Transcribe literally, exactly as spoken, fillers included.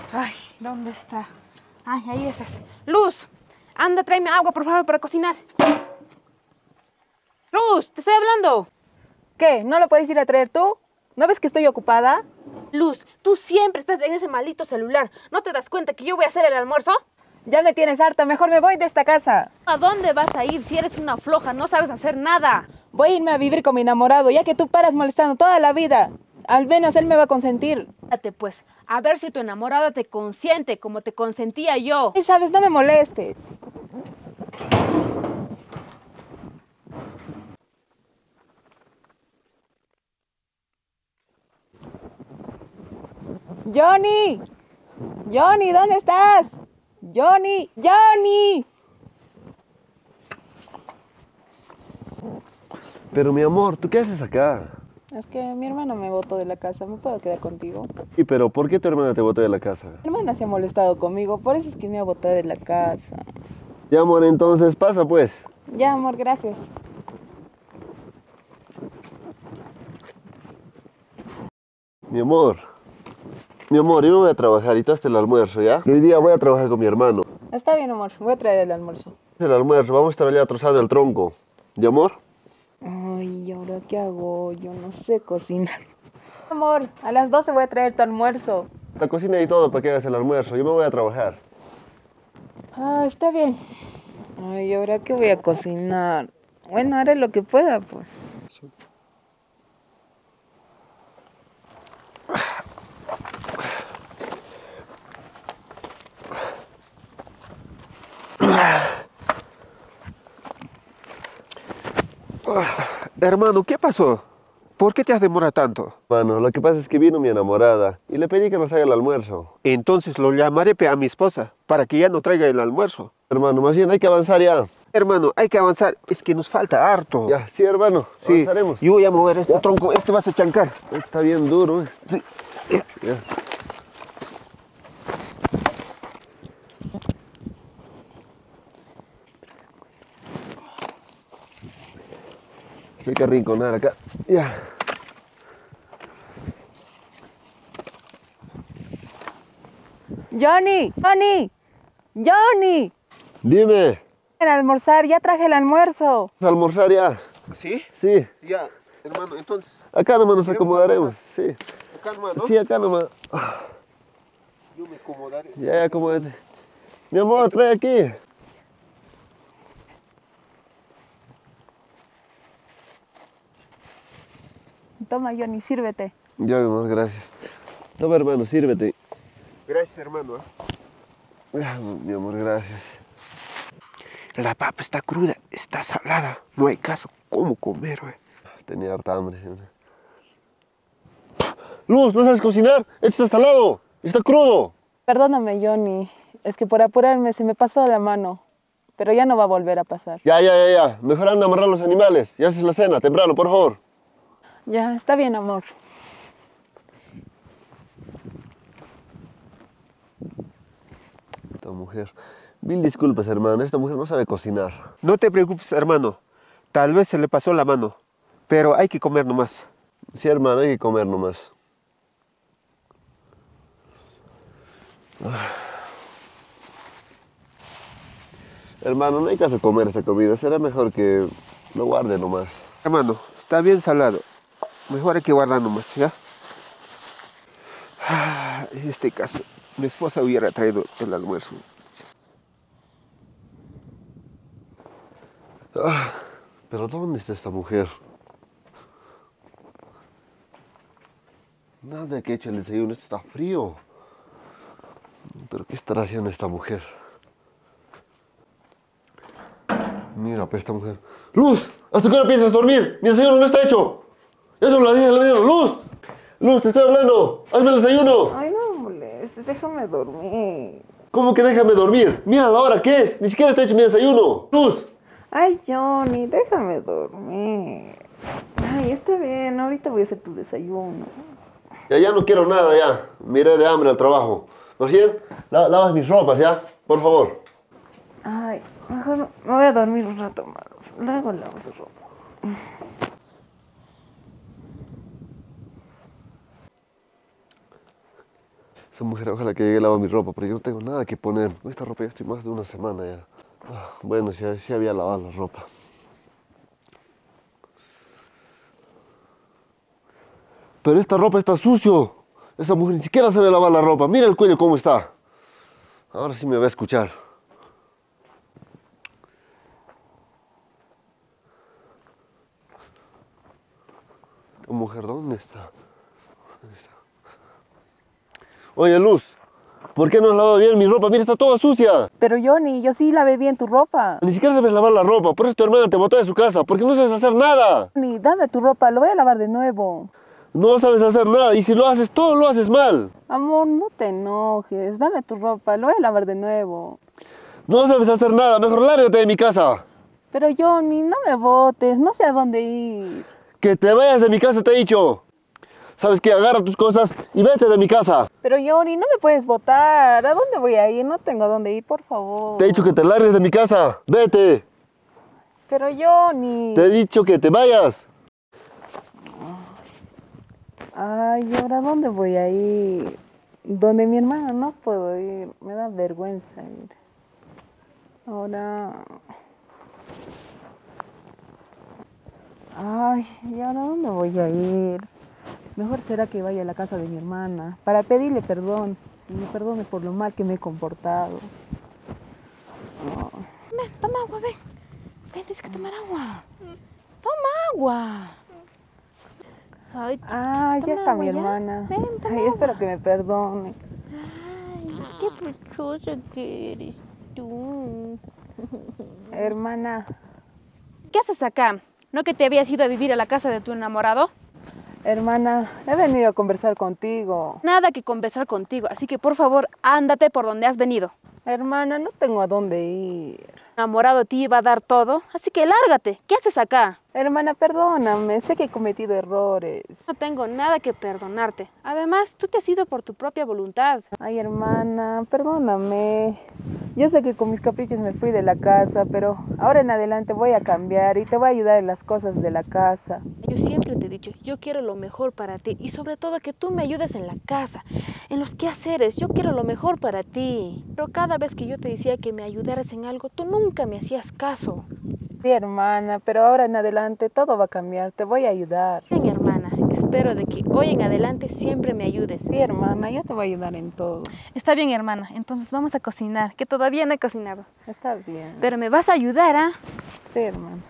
Ay, ¿dónde está? Ay, ahí estás. Luz, anda, tráeme agua, por favor, para cocinar. Luz, te estoy hablando. ¿Qué? ¿No lo puedes ir a traer tú? ¿No ves que estoy ocupada? Luz, tú siempre estás en ese maldito celular. ¿No te das cuenta que yo voy a hacer el almuerzo? Ya me tienes harta, mejor me voy de esta casa. ¿A dónde vas a ir si eres una floja? No sabes hacer nada. Voy a irme a vivir con mi enamorado, ya que tú paras molestando toda la vida. Al menos él me va a consentir. Date pues, a ver si tu enamorada te consiente como te consentía yo. Y sabes, no me molestes. Johnny, Johnny, ¿dónde estás? Johnny, Johnny. Pero mi amor, ¿tú qué haces acá? Es que mi hermana me botó de la casa, ¿me puedo quedar contigo? ¿Y pero por qué tu hermana te botó de la casa? Mi hermana se ha molestado conmigo, por eso es que me ha botado de la casa. Ya, amor, entonces pasa pues. Ya, amor, gracias. Mi amor, mi amor, yo me voy a trabajar y tú hazte el almuerzo, ¿ya? Hoy día voy a trabajar con mi hermano. Está bien, amor, voy a traer el almuerzo. El almuerzo, vamos a estar allá trozando el tronco. ¿Y amor? Ay, ¿y ahora qué hago? Yo no sé cocinar. Amor, a las doce voy a traer tu almuerzo. La cocina y todo para que hagas el almuerzo, yo me voy a trabajar. Ah, está bien. Ay, ¿y ahora qué voy a cocinar? Bueno, haré lo que pueda, pues. Hermano, ¿qué pasó? ¿Por qué te has demorado tanto? Bueno, lo que pasa es que vino mi enamorada y le pedí que nos haga el almuerzo. Entonces lo llamaré pe a mi esposa para que ya no traiga el almuerzo. Hermano, más bien hay que avanzar ya. Hermano, hay que avanzar. Es que nos falta harto. Ya, sí, hermano, Sí, avanzaremos. yo voy a mover este Ya. tronco. Este vas a chancar. Está bien duro, ¿eh? Sí. Ya. Hay que arrinconar acá. Ya. Johnny, Johnny, Johnny. Dime, Ven a almorzar, ya traje el almuerzo. ¿vas a almorzar ya? ¿Sí? Sí. Ya, hermano, entonces, Acá nomás nos acomodaremos. Sí. acá nomás, ¿no? Sí, acá nomás. Yo me acomodaré. Ya, ya, acomódate. Mi amor, trae aquí. Toma, Johnny, sírvete. Ya, mi amor, gracias. Toma, hermano, sírvete. Gracias, hermano. ¿eh? Ah, mi amor, gracias. La papa está cruda, está salada. No hay caso. ¿Cómo comer, güey? Tenía harta hambre. Luz, ¿no sabes cocinar? Esto está salado. Está crudo. Perdóname, Johnny. Es que por apurarme se me pasó la mano. Pero ya no va a volver a pasar. Ya, ya, ya, ya. Mejor anda a amarrar los animales. Y haces la cena, temprano, por favor. Ya, está bien, amor. Esta mujer. Mil disculpas, hermano. Esta mujer no sabe cocinar. No te preocupes, hermano. Tal vez se le pasó la mano. Pero hay que comer nomás. Sí, hermano, hay que comer nomás. Ah. Hermano, no hay caso comer esta comida. Será mejor que lo guarde nomás. Hermano, está bien salado. Mejor hay que guardar nomás, ¿ya? Ah, en este caso, mi esposa hubiera traído el almuerzo. Ah, pero ¿dónde está esta mujer? Nada que he hecho el desayuno, esto está frío. ¿Pero qué estará haciendo esta mujer? Mira, pues esta mujer. ¡Luz! ¿Hasta qué hora piensas dormir? ¡Mi desayuno no está hecho! ¡Ya son las diez de la mañana! ¡Luz! ¡Luz, te estoy hablando! ¡Hazme el desayuno! Ay, no me molestes, déjame dormir. ¿Cómo que déjame dormir? Mira la hora, ¿qué es? Ni siquiera te he hecho mi desayuno. ¡Luz! Ay, Johnny, déjame dormir. Ay, está bien, ahorita voy a hacer tu desayuno. Ya, ya no quiero nada, ya. Miré de hambre al trabajo. ¿No bien? La, lavas mis ropas, ¿ya? Por favor. Ay, mejor me voy a dormir un rato más. Luego lavo su ropa. Esa mujer, ojalá que llegue a lavar mi ropa, pero yo no tengo nada que poner. Esta ropa ya estoy más de una semana ya. Ah, bueno, sí, sí había lavado la ropa. Pero esta ropa está sucio. Esa mujer ni siquiera sabe lavar la ropa. Mira el cuello cómo está. Ahora sí me va a escuchar. ¿La mujer dónde está? ¿Dónde está? Oye, Luz, ¿por qué no has lavado bien mi ropa? Mira, está toda sucia. Pero Johnny, yo sí lavé bien tu ropa. Ni siquiera sabes lavar la ropa. Por eso tu hermana te botó de su casa. Porque no sabes hacer nada. Johnny, dame tu ropa, lo voy a lavar de nuevo. No sabes hacer nada. Y si lo haces, todo lo haces mal. Amor, no te enojes, dame tu ropa, lo voy a lavar de nuevo. No sabes hacer nada. Mejor lárgate de mi casa. Pero Johnny, no me botes, no sé a dónde ir. Que te vayas de mi casa, te he dicho. ¿Sabes qué? Agarra tus cosas y vete de mi casa. Pero Johnny, no me puedes botar. ¿A dónde voy a ir? No tengo a dónde ir, por favor. Te he dicho que te largues de mi casa. Vete. Pero Johnny. Te he dicho que te vayas. Ay, ¿y ahora dónde voy a ir? Donde mi hermana no puedo ir. Me da vergüenza ir. Ahora... Ay, ¿y ahora dónde voy a ir? Mejor será que vaya a la casa de mi hermana para pedirle perdón y me perdone por lo mal que me he comportado. Oh. Ven, toma agua, ven. Ven, tienes que tomar agua. Toma agua. Ay, Ah, ya toma está agua, mi ¿ya? hermana. Ven, toma Ay, agua. espero que me perdone. Ay, qué preciosa que eres tú. Hermana, ¿Qué haces acá? ¿No que te habías ido a vivir a la casa de tu enamorado? hermana, he venido a conversar contigo. Nada que conversar contigo, así que por favor, ándate por donde has venido. Hermana, no tengo a dónde ir. Enamorado te iba a dar todo, así que lárgate. ¿Qué haces acá? Hermana, perdóname, sé que he cometido errores. No tengo nada que perdonarte. Además, tú te has ido por tu propia voluntad. Ay, hermana, perdóname. Yo sé que con mis caprichos me fui de la casa, pero ahora en adelante voy a cambiar y te voy a ayudar en las cosas de la casa. Yo siempre te he dicho, yo quiero lo mejor para ti y sobre todo que tú me ayudes en la casa, en los quehaceres. Yo quiero lo mejor para ti. Pero cada vez que yo te decía que me ayudaras en algo, tú nunca me hacías caso. Sí, hermana, pero ahora en adelante todo va a cambiar, te voy a ayudar. Bien, hermana, espero de que hoy en adelante siempre me ayudes. Sí, hermana, yo te voy a ayudar en todo. Está bien, hermana, entonces vamos a cocinar, que todavía no he cocinado. Está bien. Pero me vas a ayudar, ¿ah? Sí, hermana.